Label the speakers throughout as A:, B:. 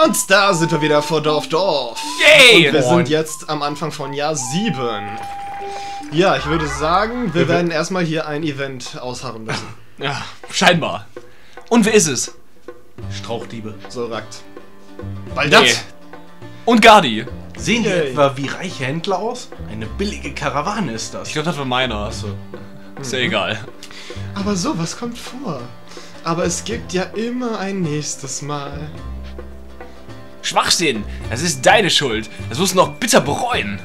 A: Und da sind wir wieder vor Dorf.
B: Yay!
A: Und wir sind jetzt am Anfang von Jahr 7. Ja, ich würde sagen, wir werden erstmal hier ein Event ausharren müssen.
B: Ja, scheinbar. Und wer ist es?
C: Strauchdiebe.
A: So, Rakt. Baldat!
B: Nee. Und Gardi.
C: Sehen die
A: Yay.
C: etwa wie reiche Händler aus? Eine billige Karawane ist das.
B: Ich glaube, das war meiner.
C: Achso.
B: Ist ja egal.
A: Aber sowas kommt vor. Aber es gibt ja immer ein nächstes Mal.
B: Schwachsinn. Das ist deine Schuld. Das wirst du noch bitter bereuen.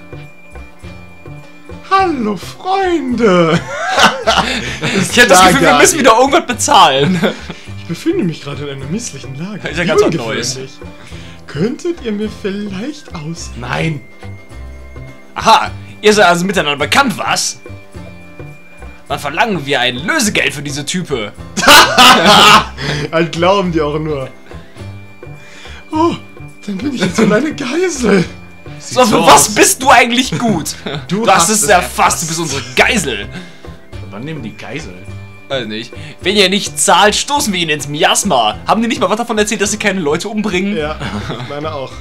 A: Hallo, Freunde!
B: Ich habe das Gefühl, wir müssen wieder irgendwas bezahlen.
A: Ich befinde mich gerade in einer misslichen Lage.
B: Ist ja
A: Wie
B: ganz was
A: ungewöhnlich.
B: Neues.
A: Könntet ihr mir vielleicht aus...
C: Nein!
B: Aha, ihr seid also miteinander bekannt, was? Dann verlangen wir ein Lösegeld für diese Type.
A: Halt glauben die auch nur. Oh, dann bin ich jetzt so eine Geisel.
B: So, für was bist du eigentlich gut?
A: Du
B: hast
A: hast
B: es
A: es
B: erfasst, du bist unsere Geisel.
C: Wann nehmen die Geisel?
B: Weiß nicht. Wenn ihr nicht zahlt, stoßen wir ihn ins Miasma. Haben die nicht mal was davon erzählt, dass sie keine Leute umbringen?
A: Ja, ich meine auch.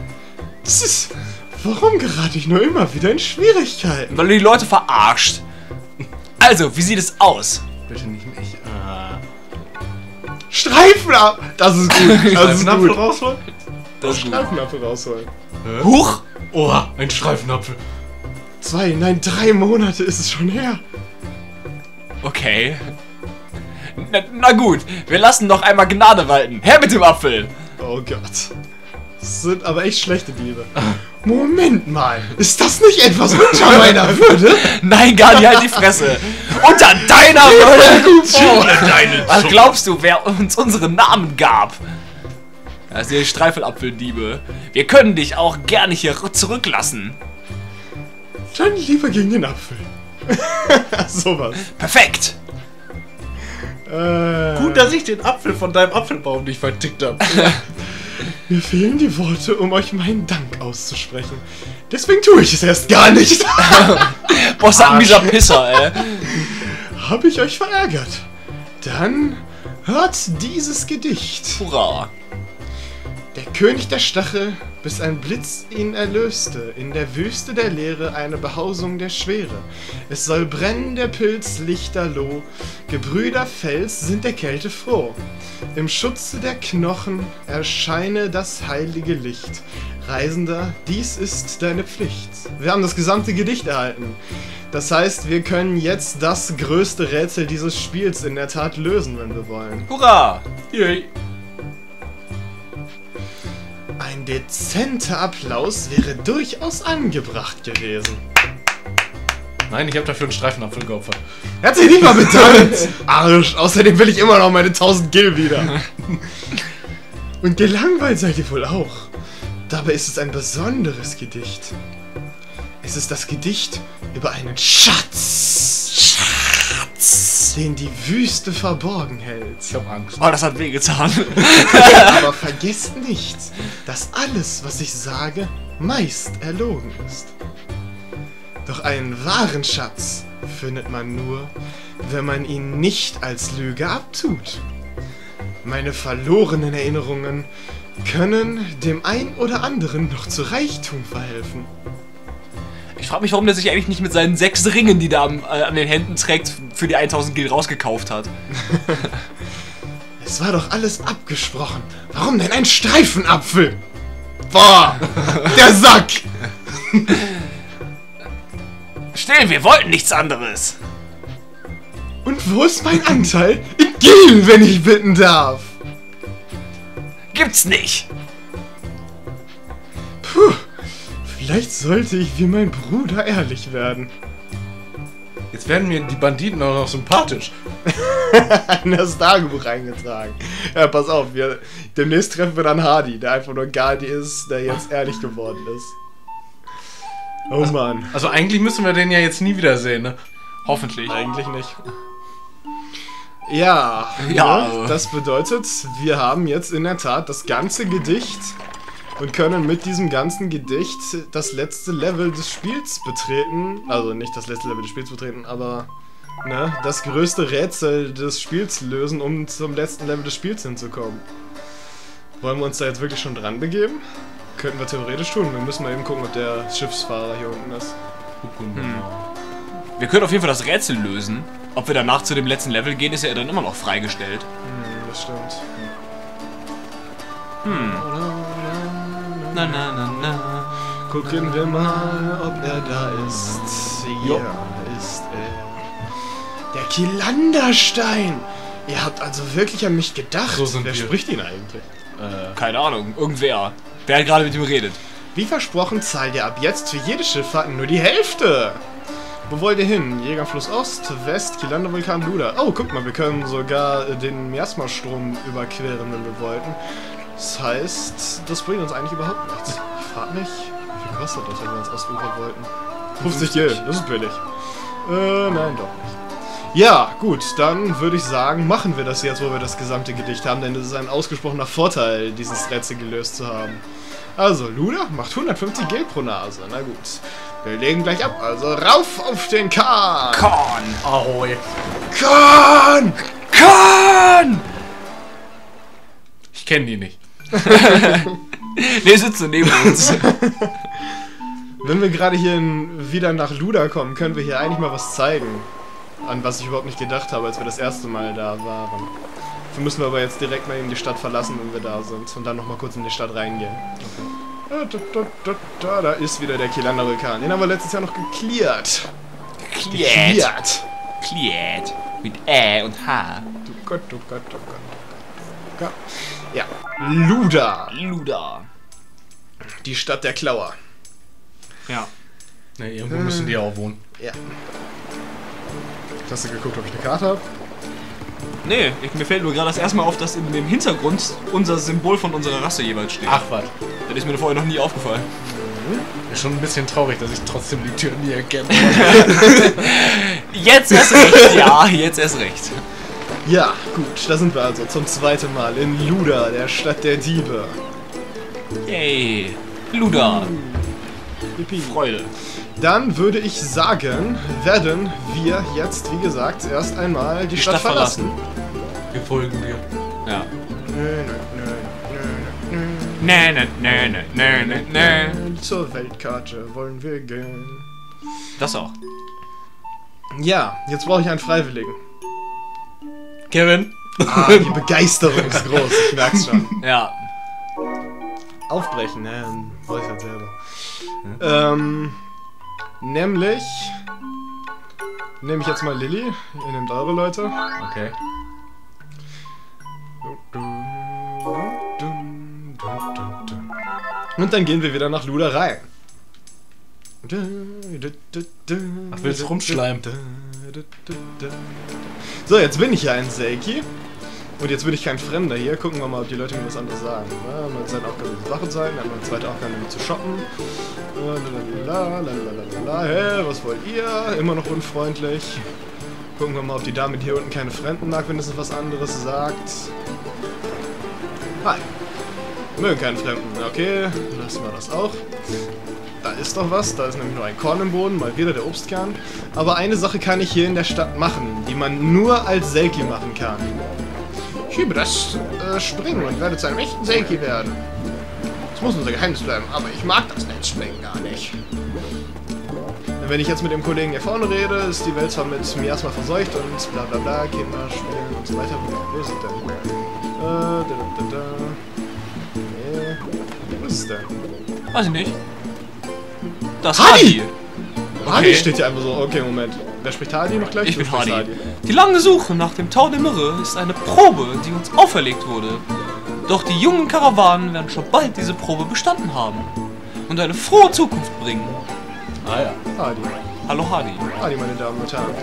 A: Warum gerate ich nur immer wieder in Schwierigkeiten?
B: Weil du die Leute verarscht. Also, wie sieht es aus?
C: Bitte nicht mich.
A: Streifen ab! Das ist gut. Das ist
C: Streifenapfel
A: gut.
C: rausholen?
B: Das ist gut.
A: Streifenapfel rausholen.
B: Huch!
C: Oha, ein Streifenapfel.
A: 2, nein, 3 Monate ist es schon her.
B: Okay. Na gut, wir lassen noch einmal Gnade walten. Her mit dem Apfel!
A: Oh Gott. Das sind aber echt schlechte Diebe. Moment mal, ist das nicht etwas unter meiner Würde?
B: Nein, Gardi, halt die Fresse! Unter deiner Würde! Was glaubst du, wer uns unseren Namen gab? Das sind die Streifelapfeldiebe. Wir können dich auch gerne hier zurücklassen.
A: Dann lieber gegen den Apfel. Sowas.
B: Perfekt!
C: Gut, dass ich den Apfel von deinem Apfelbaum nicht vertickt habe.
A: Mir fehlen die Worte, um euch meinen Dank auszusprechen. Deswegen tue ich es erst gar nicht.
B: Boah, ist ein mieser Pisser, ey.
A: Habe ich euch verärgert? Dann hört dieses Gedicht.
B: Hurra.
A: Der König der Stachel, bis ein Blitz ihn erlöste, in der Wüste der Leere eine Behausung der Schwere. Es soll brennen der Pilz lichterloh, Gebrüder Fels sind der Kälte froh. Im Schutze der Knochen erscheine das heilige Licht. Reisender, dies ist deine Pflicht. Wir haben das gesamte Gedicht erhalten. Das heißt, wir können jetzt das größte Rätsel dieses Spiels in der Tat lösen, wenn wir wollen.
B: Hurra!
C: Yay.
A: Ein dezenter Applaus wäre durchaus angebracht gewesen.
C: Nein, ich habe dafür einen Streifenapfel geopfert.
A: Er hat sich nicht mal bedankt! Arsch! Außerdem will ich immer noch meine 1000 Gil wieder. Und gelangweilt seid ihr wohl auch. Dabei ist es ein besonderes Gedicht. Es ist das Gedicht über einen Schatz. Den die Wüste verborgen hält.
C: Ich habe Angst.
B: Oh, das hat wehgetan.
A: Aber vergesst nicht, dass alles, was ich sage, meist erlogen ist. Doch einen wahren Schatz findet man nur, wenn man ihn nicht als Lüge abtut. Meine verlorenen Erinnerungen können dem ein oder anderen noch zu Reichtum verhelfen.
B: Ich frage mich, warum der sich eigentlich nicht mit seinen 6 Ringen, die der an den Händen trägt, für die 1000 Gil rausgekauft hat.
A: Es war doch alles abgesprochen. Warum denn ein Streifenapfel? Boah, der Sack!
B: Still, wir wollten nichts anderes.
A: Und wo ist mein Anteil? In Gil, wenn ich bitten darf.
B: Gibt's nicht.
A: Puh, vielleicht sollte ich wie mein Bruder ehrlich werden.
C: Jetzt werden mir die Banditen auch noch sympathisch.
A: In das Tagebuch eingetragen. Ja, pass auf, demnächst treffen wir dann Hardy, der einfach nur Gardi ist, der jetzt ehrlich geworden ist. Oh Mann.
C: Also eigentlich müssen wir den ja jetzt nie wiedersehen, ne?
B: Hoffentlich.
A: Eigentlich nicht. Ja,
B: Ja.
A: ne, das bedeutet, wir haben jetzt in der Tat das ganze Gedicht und können mit diesem ganzen Gedicht das letzte Level des Spiels betreten. Also nicht das letzte Level des Spiels betreten, aber ne, das größte Rätsel des Spiels lösen, um zum letzten Level des Spiels hinzukommen. Wollen wir uns da jetzt wirklich schon dran begeben? Könnten wir theoretisch tun. Wir müssen mal eben gucken, ob der Schiffsfahrer hier unten ist.
B: Wir können auf jeden Fall das Rätsel lösen. Ob wir danach zu dem letzten Level gehen, ist ja dann immer noch freigestellt.
A: Das stimmt.
B: Na, na, na, na.
A: Gucken wir mal, ob er da ist. Ja, ist er. Der Kilanderstein! Ihr habt also wirklich an mich gedacht.
C: So sind
A: Wer
C: wir.
A: spricht ihn eigentlich?
B: Keine Ahnung, irgendwer. Wer hat gerade mit ihm redet?
A: Wie versprochen zahlt ihr ab jetzt für jede Schifffahrt nur die Hälfte. Wo wollt ihr hin? Jägerfluss Ost, West, Kilander-Vulkan, Luda. Oh, guck mal, wir können sogar den Miasma-Strom überqueren, wenn wir wollten. Das heißt, das bringt uns eigentlich überhaupt nichts. Ich frag mich, wie viel kostet das, wenn wir ins Ostufer wollten? 50 Gil, das ist billig. Nein, doch nicht. Ja, gut, dann würde ich sagen, machen wir das jetzt, wo wir das gesamte Gedicht haben, denn es ist ein ausgesprochener Vorteil, dieses Rätsel gelöst zu haben. Also, Luda macht 150 Gil pro Nase. Na gut. Wir legen gleich ab. Also, rauf auf den Kahn!
B: Kahn!
C: Ahoi.
A: Kahn!
B: Kahn!
C: Ich kenne die nicht.
B: Der sitzt so neben uns.
A: Wenn wir gerade hier wieder nach Luda kommen, können wir hier eigentlich mal was zeigen. An was ich überhaupt nicht gedacht habe, als wir das erste Mal da waren. Dafür müssen wir aber jetzt direkt mal eben die Stadt verlassen, wenn wir da sind. Und dann nochmal kurz in die Stadt reingehen. Da ist wieder der Kilander-Vulkan. Den haben wir letztes Jahr noch geklärt.
B: Cleared. Cleared. Mit Ä und H.
A: Du Gott, du Gott, du Gott. Du Gott. Ja, Luda.
B: Luda.
A: Die Stadt der Klauer.
B: Ja.
C: Ne, irgendwo müssen die auch wohnen.
A: Ja. Hast du geguckt, ob ich eine Karte habe?
B: Nee, mir fällt nur gerade das erste Mal auf, dass in dem Hintergrund unser Symbol von unserer Rasse jeweils steht.
C: Ach, was.
B: Das ist mir vorher noch nie aufgefallen.
C: Ist schon ein bisschen traurig, dass ich trotzdem die Tür nie erkenne.
B: Jetzt erst recht. Ja, jetzt erst recht.
A: Ja, gut, da sind wir also zum zweiten Mal in Luda, der Stadt der Diebe.
B: Yay. Luda.
A: Yippie.
B: Freude.
A: Dann würde ich sagen, werden wir jetzt, wie gesagt, erst einmal die Stadt verlassen.
C: Wir folgen dir.
B: Ja.
A: Nö.
B: Ne.
A: Zur Weltkarte wollen wir gehen.
B: Das auch.
A: Ja, jetzt brauche ich einen Freiwilligen.
C: Kevin?
A: Ah, die Begeisterung ist groß, ich merk's schon.
B: Ja.
A: Aufbrechen, ne? Weiß ich halt selber. Nämlich nehme ich jetzt mal Lilly. Ihr nehmt eure Leute.
C: Okay.
A: Und dann gehen wir wieder nach Luda rein.
C: Ach, willst du rumschleimen?
A: So, jetzt bin ich ja ein Selkie. Und jetzt bin ich kein Fremder hier. Gucken wir mal, ob die Leute mir was anderes sagen. Ja, man hat seine Aufgabe die Wache zeigen, dann eine zweite Aufgabe nämlich zu shoppen. Hey, was wollt ihr? Immer noch unfreundlich. Gucken wir mal, ob die Dame hier unten keine Fremden mag, wenn es was anderes sagt. Hi. Mögen keine Fremden. Okay, lassen wir das auch. Da ist doch was, da ist nämlich nur ein Korn im Boden, mal wieder der Obstkern. Aber eine Sache kann ich hier in der Stadt machen, die man nur als Selkie machen kann. Ich übe das Springen und werde zu einem echten Selkie werden. Das muss unser Geheimnis bleiben, aber ich mag das Netzspringen gar nicht. Wenn ich jetzt mit dem Kollegen hier vorne rede, ist die Welt zwar mit Miasma verseucht und bla bla bla, Kinder spielen und so weiter. Wo ist es denn? Wo ist es denn?
B: Weiß ich nicht. Das
A: Hardy!
B: Hardy.
A: Hardy steht hier einfach so. Okay, Moment. Wer spricht Hardy noch gleich?
B: Ich
A: Du
B: bin
A: sprichst
B: Hardy. Die lange Suche nach dem Tau der Myrrhe ist eine Probe, die uns auferlegt wurde. Doch die jungen Karawanen werden schon bald diese Probe bestanden haben und eine frohe Zukunft bringen.
C: Ah ja.
A: Hardy.
B: Hallo Hardy.
A: Hardy, meine Damen und Herren.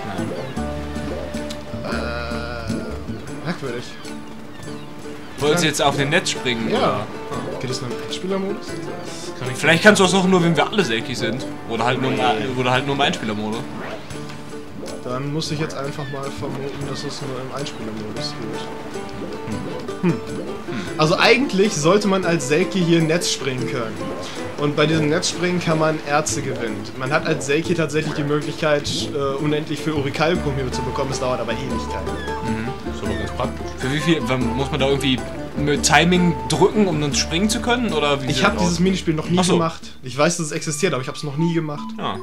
A: Merkwürdig.
B: Wolltest du jetzt auf den Netz springen?
A: Ja.
B: Oder?
A: Geht es nur im Einspielermodus?
C: Kann ich
B: Vielleicht kannst du das auch nur, wenn wir alle Selkies sind. Oder halt nur im Einspielermodus.
A: Dann muss ich jetzt einfach mal vermuten, dass es nur im Einspielermodus geht. Also eigentlich sollte man als Selkie hier Netz springen können. Und bei diesem Netzspringen kann man Erze gewinnen. Man hat als Selkie tatsächlich die Möglichkeit, unendlich viel Orikalkum hier zu bekommen. Es dauert aber Ewigkeiten.
C: Das ist aber ganz praktisch.
B: Für wie viel? Muss man da irgendwie mit Timing drücken, um dann springen zu können? Oder wie
A: Ich habe dieses Minispiel noch nie
B: Ach so.
A: gemacht. Ich weiß, dass es existiert, aber ich habe es noch nie gemacht.
B: Ja.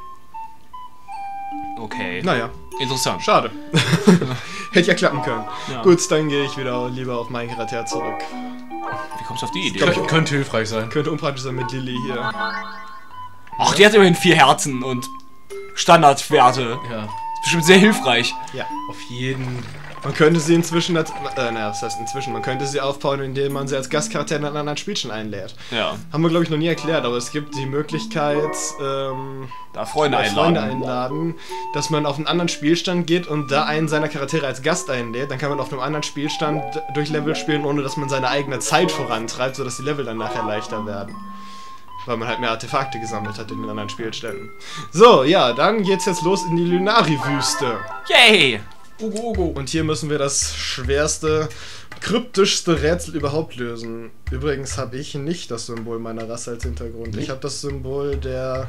B: Okay.
A: Naja,
B: Interessant.
A: schade. Hätte ja klappen können.
B: Ja.
A: Gut, dann gehe ich wieder lieber auf meinen Charakter zurück.
B: Wie kommst du auf die Idee?
C: Könnte hilfreich sein.
A: Könnte unpraktisch sein mit Lilly hier.
B: Ach, die hat immerhin 4 Herzen und Standardwerte.
C: Ja.
B: Ist bestimmt sehr hilfreich.
A: Ja.
C: Auf jeden.
A: Man könnte sie inzwischen, naja, was heißt inzwischen? Man könnte sie aufbauen, indem man sie als Gastcharakter in einen anderen Spielchen einlädt.
B: Ja.
A: Haben wir, glaube ich, noch nie erklärt, aber es gibt die Möglichkeit,
B: Da Freunde
A: Freunde
B: einladen.
A: einladen, dass man auf einen anderen Spielstand geht und da einen seiner Charaktere als Gast einlädt. Dann kann man auf einem anderen Spielstand durch Level spielen, ohne dass man seine eigene Zeit vorantreibt, sodass die Level dann nachher leichter werden. Weil man halt mehr Artefakte gesammelt hat in den anderen Spielständen. So, ja, dann geht's jetzt los in die Lunari-Wüste.
B: Yay!
A: Und hier müssen wir das schwerste, kryptischste Rätsel überhaupt lösen. Übrigens habe ich nicht das Symbol meiner Rasse als Hintergrund. Ich habe das Symbol der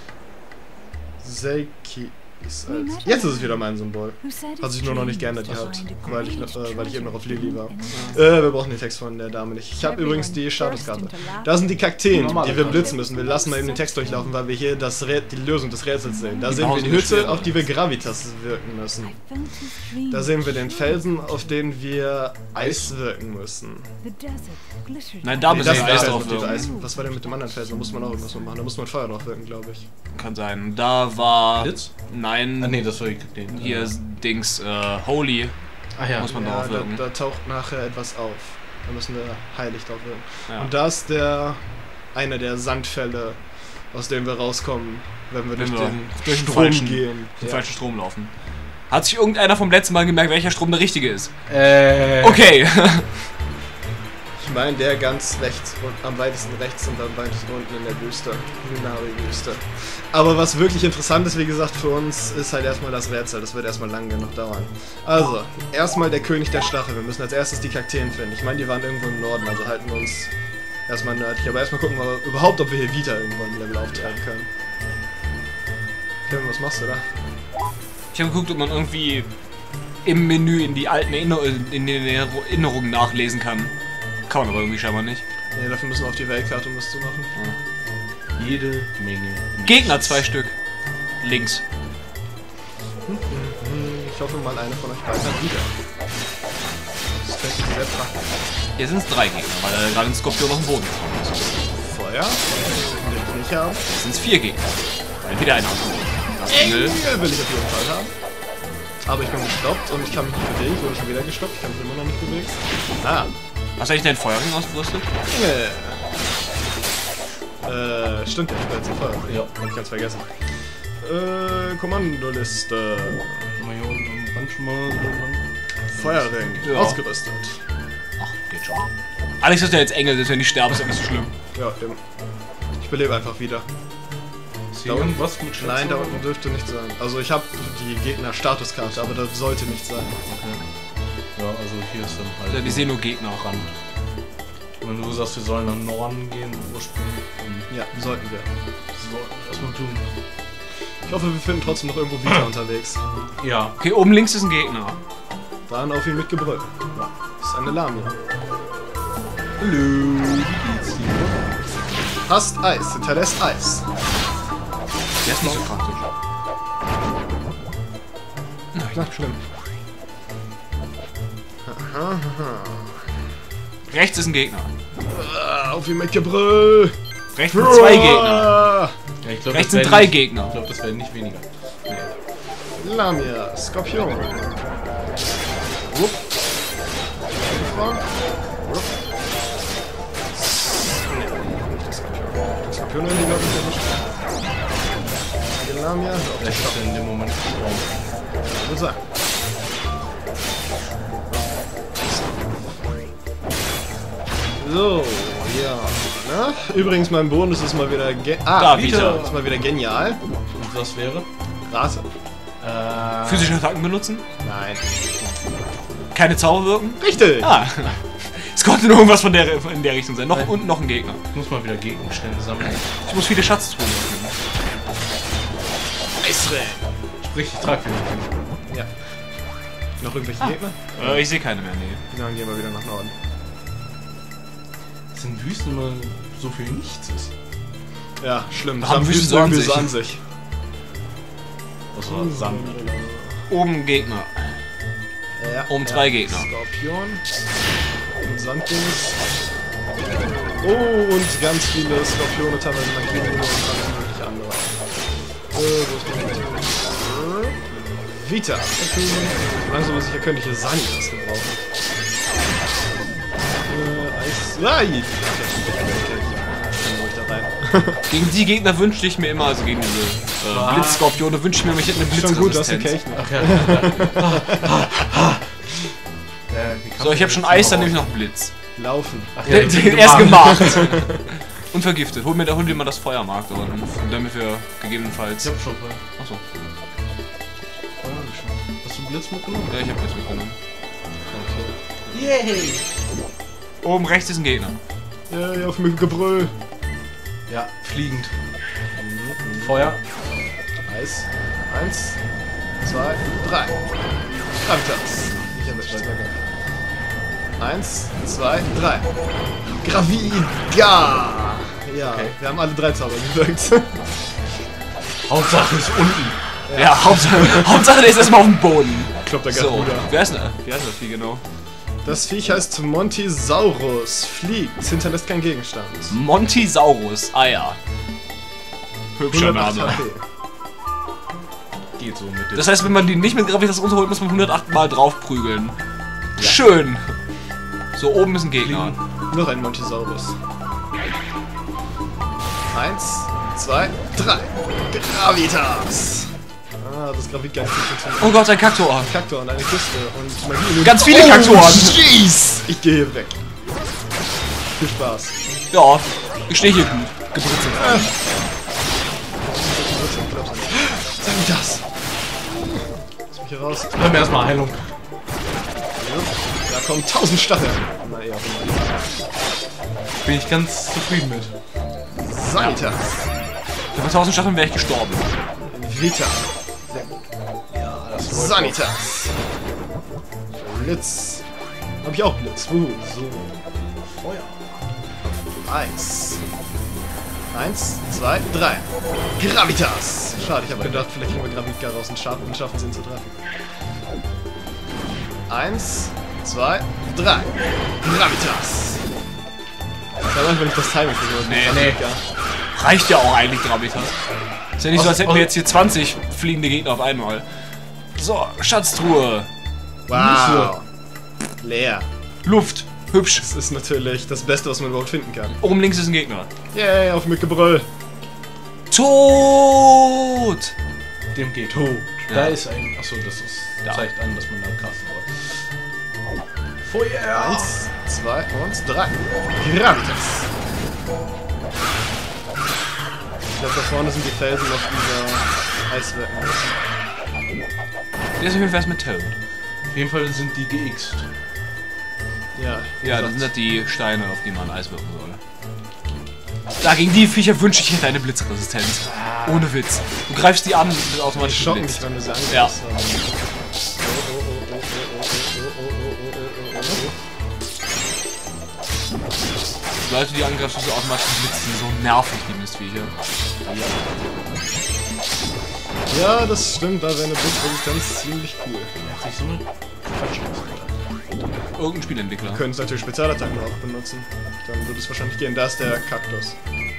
A: Seiki. Jetzt ist es wieder mein Symbol. Hat sich nur noch nicht geändert gehabt, weil ich eben noch auf Lilly war. Wir brauchen den Text von der Dame nicht. Ich habe übrigens die Statuskarte. Da sind die Kakteen, die wir blitzen müssen. Wir lassen mal eben den Text durchlaufen, weil wir hier die Lösung des Rätsels sehen. Da sehen wir die Hütte, auf die wir Gravitas wirken müssen. Da sehen wir den Felsen, auf den wir Eis wirken müssen.
B: Nein, da müssen wir Eis
A: Felsen,
B: drauf
A: auf die wir
B: wirken.
A: Eis. Was war denn mit dem anderen Felsen? Da muss man auch irgendwas mit machen. Da muss man Feuer drauf wirken, glaube ich.
B: Kann sein. Da war...
C: Blitz?
B: Nein.
C: Ah, nee, das war den.
B: Hier Dings, Holy.
C: Ah ja.
B: Muss man
A: Ja,
B: drauf wirken.
A: da taucht nachher etwas auf. Da müssen wir heilig drauf wirken.
B: Ja.
A: Und da ist einer der Sandfälle, aus dem wir rauskommen, wenn wir durch den Strom gehen.
B: Den falschen Strom laufen. Hat sich irgendeiner vom letzten Mal gemerkt, welcher Strom der richtige ist?
C: Okay.
B: Okay.
A: Ich meine, der ganz rechts und am weitesten rechts und am weitesten unten in der Wüste. Lunari-Wüste. Aber was wirklich interessant ist, wie gesagt, für uns, ist halt erstmal das Rätsel. Das wird erstmal lang genug dauern. Also, erstmal der König der Stachel. Wir müssen als erstes die Kakteen finden. Ich meine, die waren irgendwo im Norden, also halten wir uns erstmal nördlich. Aber erstmal gucken wir überhaupt, ob wir hier Vita irgendwo ein Level auftreiben können. Kevin, was machst du da?
B: Ich habe geguckt, ob man irgendwie im Menü in die alten Erinnerungen nachlesen kann. Kann man aber irgendwie scheinbar nicht.
A: Nee, dafür müssen wir auf die Weltkarte, um das zu machen.
C: Jede Menge.
B: Gegner 2 Stück. Links.
A: Ich hoffe mal, eine von euch beiden hat wieder. Das fände ich sehr praktisch.
B: Hier sind es 3 Gegner, weil da gerade ein Skorpion auf dem Boden ist.
A: Feuer? Den ich nicht haben.
B: Jetzt sind es 4 Gegner. Weil wieder einer. Das
A: Engel
B: Engel.
A: will ich auf jeden Fall haben. Aber ich bin gestoppt und ich kann mich nicht bewegen. Ich wurde schon wieder gestoppt. Ich kann mich immer noch nicht bewegen. Ah.
B: Hast du eigentlich deinen Feuerring ausgerüstet?
A: Stimmt, ich bin jetzt im Feuer.
C: Ja.
A: Hab ich ganz vergessen. Kommandoliste.
C: Mal hier unten am Rand schon mal.
A: Feuerring.
B: Ja.
A: Ausgerüstet.
B: Ach, geht schon. Alex ist ja jetzt Engel, selbst wenn ich sterbe, ist ja nicht so schlimm.
A: Ja, eben. Ich belebe einfach wieder.
C: Ist hier irgendwas mit Schätzen?
A: Nein, da unten dürfte nicht sein. Also ich habe die Gegner-Statuskarte, aber das sollte nicht sein.
C: Okay. Ja, also hier ist dann halt.
B: Ja, wir sehen nur Gegner am Rand.
C: Wenn du sagst, wir sollen nach Norden gehen, ursprünglich.
A: Ja, sollten wir.
C: So, erstmal tun.
A: Ich hoffe, wir finden trotzdem noch irgendwo Vita unterwegs.
C: Ja.
B: Okay, oben links ist ein Gegner.
A: Dann auf ihn mit Gebrüll. Das ist eine Lamia. Hallo, wie geht's dir? Hasst Eis, hinterlässt Eis.
B: Der ist nicht so praktisch.
A: Nicht schlimm.
B: Rechts ist ein Gegner.
A: Auf ihn mit Gebrüll.
B: Rechts sind 2 Gegner.
C: Ja, ich glaub,
B: Rechts
C: das
B: sind
C: werden
B: 3
C: nicht-
B: Gegner.
C: Ich glaube, das werden nicht weniger.
A: Lamia, Skorpion. Wupp. Wupp. Nee, nicht der Skorpion. Der Skorpion in die glaube ich erwischt. Die Lamia, hör auf den
C: Vielleicht ist
A: Stopp.
C: er in dem Moment gestorben.
A: Muss sein. So, ja. Na? Übrigens, mein Bonus ist mal wieder
B: Da,
A: Vita
B: Vita.
A: ist mal wieder genial.
C: Und was wäre?
A: Rate.
B: Physische Attacken benutzen?
A: Nein.
B: Keine Zauber wirken?
A: Richtig!
B: Ah. Es konnte nur irgendwas in der Richtung sein. Noch unten noch ein Gegner.
C: Ich muss mal wieder Gegenstände sammeln.
B: Ich muss viele Schatztruhen öffnen.
A: Eisring!
C: Sprich, ich trage viele.
A: Ja. Noch irgendwelche Gegner?
B: Ich sehe keine mehr, nee.
A: Dann gehen wir wieder nach Norden.
C: Dass in Wüsten immer so viel nichts ist.
A: Ja, schlimm.
B: Haben Wüsten so an sich.
A: an sich.
C: Was war Sand?
B: Oben Gegner.
A: Ja,
B: Oben zwei Gegner.
A: Skorpion. Und Sanddings. Oh, und ganz viele Skorpione, teilweise Magie und alles mögliche andere. Wo ist mein Vita. Langsam aber sicher könnte ich hier Sanitas gebrauchen. Eis. Nein! Da rein.
B: Gegen die Gegner wünschte ich mir immer, also gegen diese Blitzskorpione, wünsche ich mir, ich hätte eine
A: Schon gut, dass du
B: Blitzresistenz.
A: Kelchen.
C: Ach ja.
B: So, ich habe schon Eis, dann nehme ich noch Blitz.
A: Laufen.
C: Ach ja,
B: Den erst gemacht. Und vergiftet. Hol dir mal das Feuermarkt, aber damit wir gegebenenfalls.
C: Ich hab schon Feuer.
B: Achso.
C: Hast du Blitz mitgenommen?
B: Ja, ich hab Blitz mitgenommen.
A: Okay. Yay!
B: Oben rechts ist ein Gegner.
A: Ja, auf mit dem Gebrüll.
C: Ja, fliegend. Feuer.
A: Eis. 1, 2, 3. Gravitas. Ich hab das schon gesagt. 1, 2, 3. Graviga! Ja,
C: Okay.
A: wir haben alle 3 Zauber gewirkt.
C: Hauptsache ist unten.
B: Ja, Hauptsache der ist erstmal auf dem Boden.
A: Kloppt der
B: So,
A: Garuda.
B: wie heißt das Vieh genau?
A: Das Viech heißt Montisaurus. Fliegt, hinterlässt keinen Gegenstand.
B: Montisaurus. Ah ja. Hübscher
A: 108
B: Name.
A: HP.
C: Geht so mit dem.
B: Das heißt, wenn man die nicht mit Gravitas runterholt, muss man 108 Mal drauf prügeln. Schön. So, oben ist ein Gegner.
A: Noch ein Montisaurus. 1, 2, 3. Gravitas! Ah, das Gravit gar nicht funktioniert.
B: Oh Gott, ein Kaktor.
A: Kaktor und eine Kiste und Magie.
B: Ganz viele Kaktoren.
A: Jeez! Ich gehe hier weg. Viel Spaß.
B: Ja, ich stehe hier gut. Gebritzelt.
A: Sag mir das! Lass mich hier raus.
C: Bleiben wir erstmal Heilung.
A: Da kommen 1000 Stacheln. Na, eher auch immer.
C: Bin ich ganz zufrieden mit.
A: Sanitas.
B: Für 1000 Stacheln wäre ich gestorben.
A: Vita.
C: Ja, das
A: Sanitas. Blitz. Hab ich auch Blitz. So.
C: Feuer.
A: Eis. 1, 2, 3. Gravitas. Schade, ich habe gedacht, vielleicht kriegen wir Gravitka raus und schaffen sie ihn zu treffen. 1, 2, 3. Gravitas. Da wenn ich das Timing versuche.
B: Nee. Reicht ja auch eigentlich Gravitas. Ist ja nicht so, als hätten wir jetzt hier 20 fliegende Gegner auf einmal. So, Schatztruhe.
A: Wow. Leer.
B: Luft. Hübsch.
A: Das ist natürlich das Beste, was man überhaupt finden kann.
B: Oben links ist ein Gegner.
A: Yay, auf mit Gebrüll.
B: Tot!
C: Dem geht.
A: Oh.
C: Da ist ein. Achso, das ist,
B: Da.
C: zeigt an, dass man da krass war. Feuer!
A: 1, 2 und 3. Gravitas. Ich glaube, da vorne sind die Felsen auf dieser Eiswelt.
B: Der ist auf jeden Fall erst mit Toad.
C: Auf jeden Fall sind die geixt.
A: Ja, wie
B: Ja, das
A: gesagt.
B: sind halt die Steine, auf die man Eis wirken soll. Da, gegen die Viecher wünsche ich hätte eine Blitzresistenz. Ohne Witz. Du greifst die an und wird
A: Die
B: automatisch
A: schocken
B: geblitzt.
A: dich, wenn du sie angreifst.
B: Ja. Leute, die angreifst, du automatisch blitzen. So nervig, die Mistviecher.
A: Ja, das stimmt, da wäre eine Blitzresistenz ziemlich cool.
C: Hat sich so eine Quatsch ausgedacht.
B: Irgendein Spielentwickler.
A: Du könntest natürlich Spezialattacken auch benutzen. Dann würde es wahrscheinlich gehen. Da ist der Kaktus.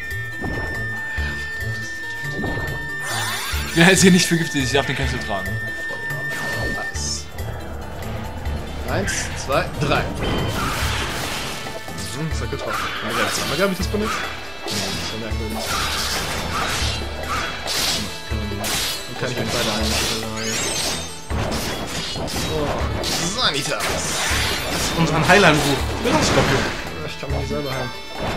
B: Ich bin jetzt hier nicht vergiftet, ich darf den Kessel tragen.
A: Eis. 1, 2, 3. Das hat getroffen. Haben wir das benutzt? Nee, das ist ja merkwürdig. Dann kann ich mich beide heilen. Oh, Sanitas.
C: Unseren Heilanruf. Skorpion.
A: Ich kann mich nicht selber heilen.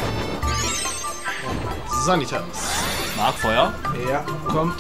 A: Sanitas.
B: Markfeuer.
C: Ja, kommt.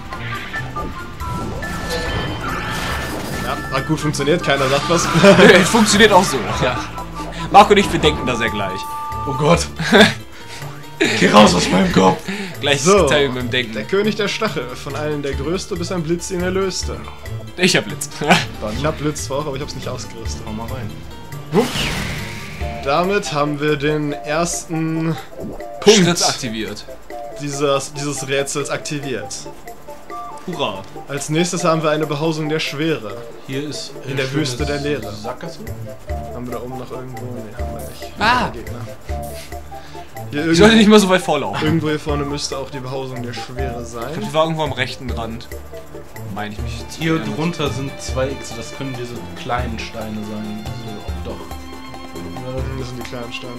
A: Ja, hat gut funktioniert, keiner sagt was.
B: Funktioniert auch so. Ja. Marco und ich, wir denken da sehr gleich.
C: Oh Gott. Geh raus aus meinem Kopf.
B: Gleich
A: So,
B: teilen mit dem
A: der
B: Denken.
A: König der Stachel, von allen der Größte, bis ein Blitz ihn erlöste.
B: Ich hab Blitz.
A: Ich hab Blitz zwar auch, aber ich hab's nicht ausgerüstet.
C: Hau mal rein.
A: damit haben wir den ersten Punkt
B: Schritt aktiviert.
A: dieses Rätsels aktiviert.
B: Hurra.
A: Als nächstes haben wir eine Behausung der Schwere.
C: Hier ist
A: In der Wüste der Leere.
C: Sackgasse.
A: Haben wir da oben noch irgendwo? Ne, haben wir nicht.
B: Ah.
A: Gegner. Hier
B: Ich sollte nicht mal so weit vorlaufen.
A: irgendwo hier vorne müsste auch die Behausung der Schwere sein.
B: Ich war irgendwo am rechten Rand. Meine ich mich zu
C: Hier
B: erinnern.
C: drunter sind 2 X, das können diese kleinen Steine sein. So, doch.
A: Das sind die kleinen Steine.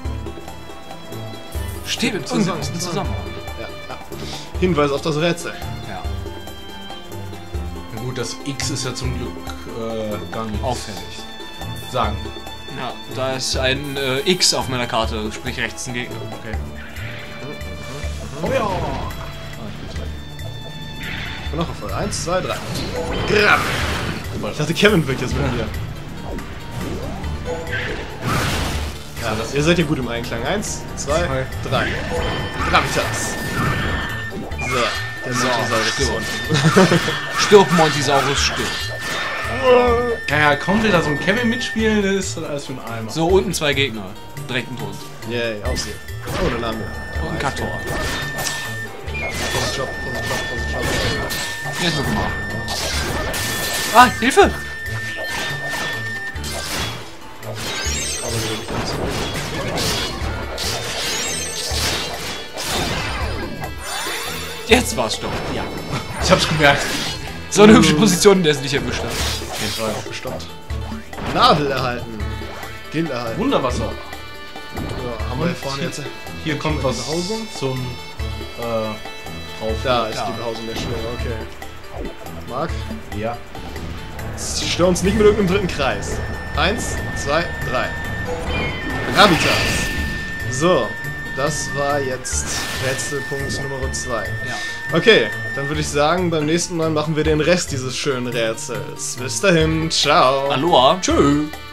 B: Steht mit irgendwas in Zusammenhang.
A: Ja, ja. Hinweis auf das Rätsel.
B: Ja.
C: Na gut, das X ist ja zum Glück gar nicht
B: Auffällig.
C: sagen.
B: Ja, da ist ein X auf meiner Karte, sprich rechts ein Gegner. Okay.
C: Oh ja!
A: Und noch voll. 1, 2, 3. Grab! Ich dachte, Kevin wirkt jetzt mit mir. Ja, ihr seid ja gut im Einklang. 1, 2, 3. Gravitas. So, der Montisaurus ist unten.
B: Stirb, Montisaurus, stirb.
C: Ja, kommt wieder so ein Kevin mitspielen, das ist dann alles für ein Eimer.
B: So, unten 2 Gegner. Direkt ein Tod.
A: Yay, Aussehen. Oh, den haben wir.
B: Und ein Kaktor.
A: Job.
B: Jetzt so gemacht. Ah, Hilfe! Jetzt war's Stopp. Ja.
C: Ich hab's gemerkt.
B: So eine hübsche Position, in der es nicht erwischt hat.
C: Auf jeden Fall.
A: Gestoppt. Nadel erhalten. Gil erhalten.
C: Wunderwasser.
A: So, haben wir hier vorne jetzt.
C: Hier kommt was
A: Behausung.
C: zum drauf.
A: Da ist
B: Ja.
A: die Behausung der Schwere, okay. Marc,
C: Ja.
A: stör uns nicht mit irgendeinem dritten Kreis. 1, 2, 3. Gravitas. So, das war jetzt Rätselpunkt Nummer 2.
B: Ja.
A: Okay, dann würde ich sagen, beim nächsten Mal machen wir den Rest dieses schönen Rätsels. Bis dahin, ciao.
B: Aloha. Tschö.